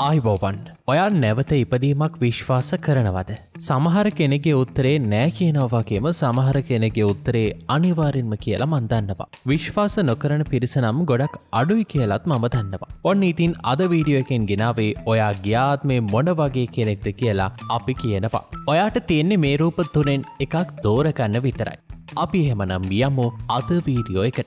ආයිබෝවන් ඔයා නැවත ඉපදීමක් විශ්වාස කරනවද? සමහර කෙනෙකුගේ උත්තරේ නෑ කියනවා වගේම සමහර කෙනෙකුගේ උත්තරේ අනිවාර්යෙන්ම කියලා මම දන්නවා. විශ්වාස නොකරන පිරිස නම් ගොඩක් අඩුයි කියලාත් මම දන්නවා. ඔන්න ඉතින් අද වීඩියෝ එකෙන් ගෙනාවේ ඔයා ගියාත්මේ මොන වගේ කෙනෙක්ද කියලා අපි කියනවා. ඔයාට තියෙන්නේ මේ රූප තුනෙන් එකක් තෝරගන්න විතරයි. අපි එහෙමනම් යමු අද වීඩියෝ එකට.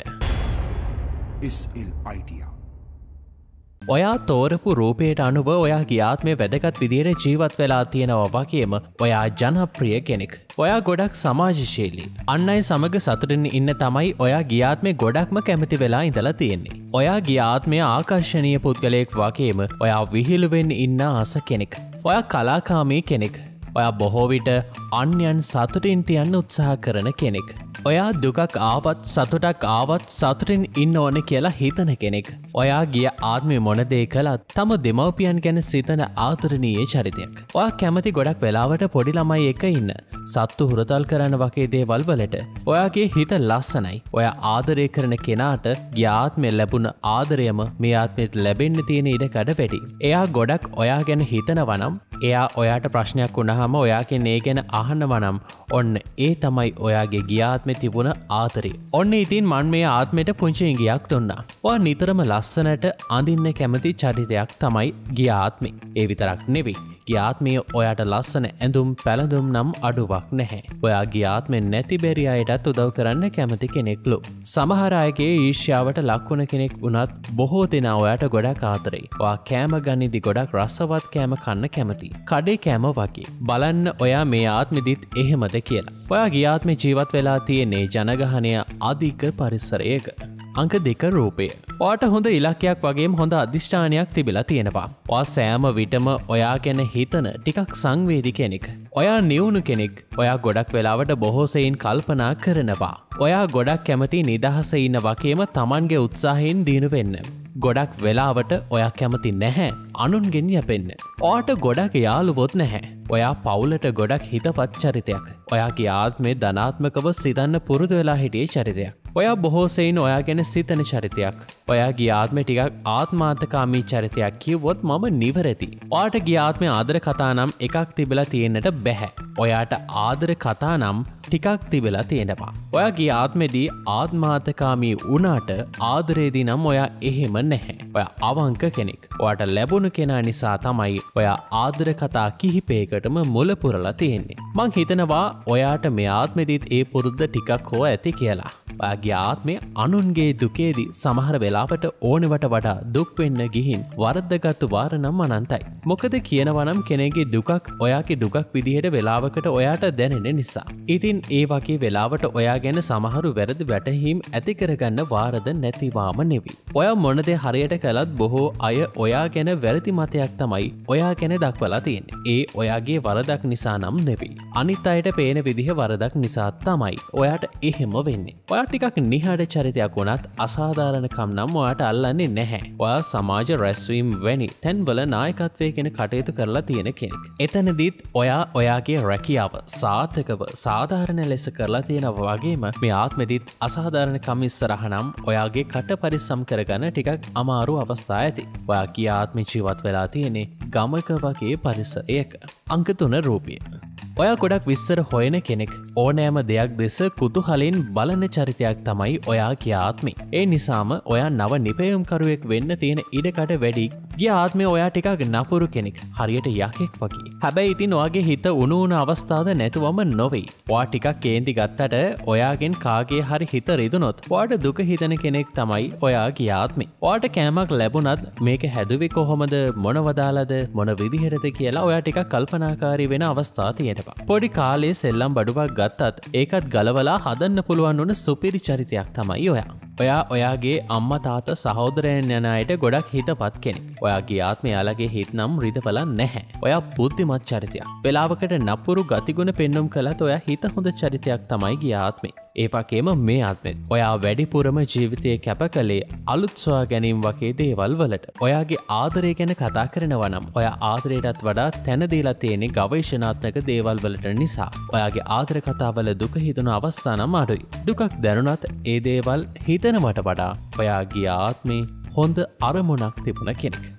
ඔයා තෝරපු රූපයට අනුව ඔයා ගියාත්මේ වැදගත් විදියට ජීවත් වෙලා තියෙනවා වගේම ඔයා ජනප්‍රිය කෙනෙක්. ඔයා ගොඩක් සමාජශීලී. අන් අය සමග සතුටින් ඉන්න තමයි ඔයා ගියාත්මේ ගොඩක්ම කැමති වෙලා ඉඳලා තියෙන්නේ. ඔයා ගියාත්මේ ආකර්ෂණීය පුද්ගලයෙක් වගේම ඔයා විහිළු වෙන්න ඉන්න ආස කෙනෙක්. ඔයා කලාකාමී කෙනෙක්. ඔයා බොහෝ විට අන්‍යයන් සතුටින් තියන්න උත්සාහ කරන කෙනෙක්. ඔයා දුකක් ආවත් සතුටක් ආවත් සතුටින් ඉන්න ඕන කියලා හිතන කෙනෙක්. ඔයා ගිය ආත්මේ මොන දේ කළත් තම දෙමව්පියන් ගැන සිතන ආදරණීය චරිතයක්. ඔයා කැමති ගොඩක් වෙලාවට පොඩි ළමයි එක්ක ඉන්න. සත්තු හුරතල් කරන වගේ දේවල් වලට. ඔයාගේ හිත ලස්සනයි. ඔයා ආදරය කරන කෙනාට ගිය ආත්මේ ලැබුණ ආදරයම මේ ආත්මෙත් ලැබෙන්න තියෙන ඉඩකඩ වැඩි. එයා ගොඩක් ඔයා ගැන හිතනවා නම් එයා ඔයාට ප්‍රශ්නයක් වුණාම ඔයාගෙන් ඒ ගැන අහනවා නම් ඔන්න ඒ තමයි ඔයාගේ ගිය ආත්මේ තිබුණ ආදරය. ඔන්න ඉතින් මන් මේ ආත්මෙට පුංචි ඉඟියක් දුන්නා. ඔයා නිතරම ලස්සනට අඳින්න කැමති චරිතයක් තමයි ගිය ආත්මේ. ඒ විතරක් නෙවෙයි. ගිය ආත්මේ ඔයාට ලස්සන ඇඳුම් පැළඳුම් නම් අඩුවක් නැහැ. ඔයා ගිය ආත්මේ නැති බැරි අයටත් උදව් කරන්න කැමති කෙනෙක්ලු. සමහර අයගේ ඊර්ෂ්‍යාවට ලක් වුණ කෙනෙක් වුණත් බොහෝ දෙනා ඔයාට ගොඩක් ආදරෙයි. ඔයා කෑම ගනිද්දි ගොඩක් රසවත් කෑම කන්න කැමති. කඩේ කෑම වගේ. බලන්න ඔයා මේ ආත්මෙදිත් එහෙමද කියලා. ඔයා ගිය ආත්මේ ජීවත් වෙලා තියෙන්නේ ජනගහනය අධික පරිසරයක. අංක 2 රූපය. ඔයාට හොඳ ඉලක්කයක් වගේම හොඳ අධිෂ්ඨානයක් තිබිලා තියෙනවා. ඔයා සෑම විටම ඔයා ගැන හිතන ටිකක් සංවේදී කෙනෙක්. ඔයා නිවුණු කෙනෙක්. ඔයා ගොඩක් වෙලාවට බොහෝ සෙයින් කල්පනා කරනවා. ඔයා ගොඩක් කැමති නිදහසේ ඉන්න වගේම Tamanගේ උත්සාහයෙන් දිනු වෙන්න. ගොඩක් වෙලාවට ඔයා කැමති නැහැ අනුන්ගෙන් යැපෙන්න. ඔයාට ගොඩක් යාළුවොත් නැහැ. ඔයා පවුලට ගොඩක් හිතවත් චරිතයක්. ඔයාගේ ආත්මේ ධනාත්මකව සිතන්න පුරුදු වෙලා හිටියේ චරිතයක්. ඔයා බොහෝ සෙයින් ඔයා ගැන සිතන චරිතයක්. ඔයාගේ ආත්මේ ටිකක් ආත්මාර්ථකාමී චරිතයක් කිව්වොත් මම නිවැරදි. ඔයාට ගිය ආත්මේ ආදර කතා නම් එකක් තිබිලා තියෙන්නට බෑ. ඔයාට ආදර කතා නම් ටිකක් තිබිලා තියෙනවා. ඔයා ගිය ආත්මේදී ආත්මාර්ථකාමී වුණාට ආදරේදී නම් ඔයා එහෙම නැහැ. ඔයා අවංක කෙනෙක්. ඔයාට ලැබුණු කෙනා නිසා තමයි ඔයා ආදර කතා කිහිපයකටම මුල පුරලා තියෙන්නේ. මං හිතනවා ඔයාට මේ ආත්මෙදිත් ඒ පුරුද්ද ටිකක් හෝ ඇති කියලා. ඔයාගේ ආත්මය අනුන්ගේ දුකේදී සමහර වෙලාවට ඕනෙවට වඩා දුක් වෙන්න ගිහින් වරද්දගත්තු වාර නම් අනන්තයි. මොකද කියනවා නම් කෙනෙක්ගේ දුකක් ඔයාගේ දුකක් විදිහට වෙලාවකට ඔයාට දැනෙන නිසා. ඉතින් ඒ වගේ වෙලාවට ඔයා ගැන සමහරු වැරදි වැටහීම් ඇති කරගන්න වාරද නැතිවාම නෙවෙයි. ඔයා මොන දේ හරියට කළත් බොහෝ අය ඔයා ගැන වැරදි මතයක් තමයි ඔයා ගැන දක්වලා තියෙන්නේ. ඒ ඔයාගේ වරදක් නිසා නම් නෙවෙයි. අනිත් අයට පේන විදිහ වරදක් නිසා තමයි ඔයාට එහෙම වෙන්නේ. ඔයා ටිකක් නිහඬ චරිතයක් වුණත් අසාධාරණකම් නම් ඔයාට අල්ලන්නේ නැහැ. ඔයා සමාජ රැස්වීම් වැනි තැන්වල නායකත්වයෙන් කටයුතු කරලා තියෙන කෙනෙක්. එතනදිත් ඔයා ඔයාගේ රැකියාව සාර්ථකව සාධාරණ ලෙස කරලා තියෙනවා වගේම මේ ආත්මෙදිත් අසාධාරණකම් ඉස්සරහ නම් ඔයාගේ කට පරිස්සම් කරගන්න ටිකක් අමාරු අවස්ථා ඇති. ඔයා ගිය ආත්මේ ජීවත් වෙලා තියෙන්නේ ගමක වගේ පරිසරයක. අංක 3 රූපය. ඔයා ගොඩක් විස්තර හොයන කෙනෙක්. ඕනෑම දෙයක් දෙස කුතුහලෙන් බලන චරිතයක් තමයි ඔයා ගිය ආත්මේ. ඒ නිසාම ඔයා නව නිපැයුම්කරුවෙක් වෙන්න තියෙන ඉඩකඩ වැඩි. ගිය ආත්මේ ඔයා ටිකක් නපුරු කෙනෙක්. හරියට යකෙක් වගේ. හැබැයි ඉතින් ඔයාගේ හිත උණු උණු අවස්ථාද නැතුවම නොවේ. ඔයා ටිකක් කේන්ති ගත්තට ඔයාගෙන් කාගේ හරි හිත රිදුනොත් ඔයාට දුක හිතන කෙනෙක් තමයි ඔයා ගිය ආත්මේ. ඔයාට කෑමක් ලැබුණත් මේක හැදුවේ කොහොමද මොනවද දාලාද මොන විදිහටද කියලා ඔයා ටිකක් කල්පනාකාරී වෙන අවස්ථා තියෙනවා. පොඩි කාලේ සෙල්ලම් බඩුවක් ගත්තත් ඒකත් ගලවලා හදන්න පුළුවන් වුණ සුපිරි චරිතයක් තමයි ඔයා. ඔයා ඔයාගේ අම්මා තාත්තා සහෝදරයන් යන අයට ගොඩක් හිතවත් කෙනෙක්. ඔයාගේ ආත්මය යාළගේ හිත නම් රිදවලා නැහැ. ඔයා බුද්ධිමත් චරිතයක්. වෙලාවකට නපුරු ගතිගුණ පෙන්වුම් කළත් ඔයා හිත හොඳ චරිතයක් තමයි ගිය ආත්මේ. ඒ වගේම මේ ආත්මෙත් ඔයා වැඩිපුරම ජීවිතයේ කැප කළේ අලුත් සොයා ගැනීම වගේ දේවල් වලට. ඔයාගේ ආදරය ගැන කතා කරනවා නම් ඔයා ආදරයටත් වඩා තැන දීලා තියෙන්නේ ගවේෂණාත්මක දේවල් වලට නිසා. ඔයාගේ ආදර කතාවල දුක හිතුන අවස්ථා නම් අඩුයි. දුකක් දැනුණත් ඒ දේවල් හිතනවට වඩා ඔයාගේ ආත්මේ හොඳ අරමුණක් තිබුණ කෙනෙක්.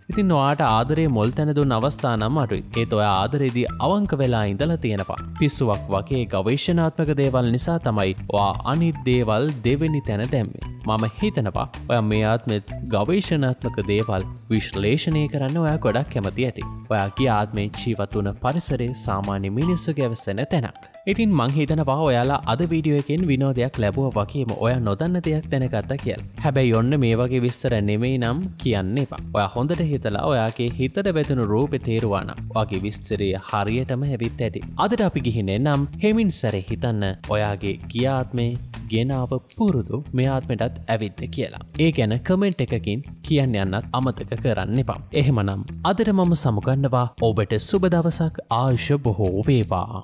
ඉතින් ඔයාට ආදරේ මුල් තැන දුන්න අවස්ථා නම් අඩුයි. ඒත් ඔයා ආදරේදී අවංක වෙලා ඉඳලා තියෙනවා. පිස්සුවක් වගේ ගවේෂණාත්මක දේවල් නිසා තමයි ඔයා අනිත් දේවල් දෙවෙනි තැන දැම්මේ. මම හිතනවා ඔයා මේ ආත්මෙත් ගවේෂණාත්මක දේවල් විශ්ලේෂණය කරන්න ඔයා ගොඩක් කැමති ඇති. ඔයාගේ ආත්මේ ජීවත් වුණ පරිසරයේ සාමාන්‍ය මිනිස්සු ගැවසෙන තැනක්. ඉතින් මං හිතනවා ඔයාලා අද වීඩියෝ එකෙන් විනෝදයක් ලැබුවා වගේම ඔයා නොදන්න දෙයක් දැනගත්තා කියලා. හැබැයි ඔන්න මේ වගේ විස්තර නෙමෙයි නම් කියන්න එපා. ඔයා හොඳට හිතලා ඔයාගේ හිතට වැදුණු රූපේ තේරුවා නම් ඔයාගේ විස්තරය හරියටම හැවිත් ඇති. අදට අපි ගිහින් එන්නම් හෙමින් සැරේ හිතන්න ඔයාගේ ගිය ආත්මේ ගෙනාව පුරුදු මේ ආත්මෙටත් ඇවිත්ද කියලා. ඒ ගැන කමෙන්ට් එකකින් කියන්න යන්නත් අමතක කරන්න එපා. එහෙමනම් අදට මම සමුගන්නවා ඔබට සුබ දවසක් ආයුෂ බොහෝ වේවා.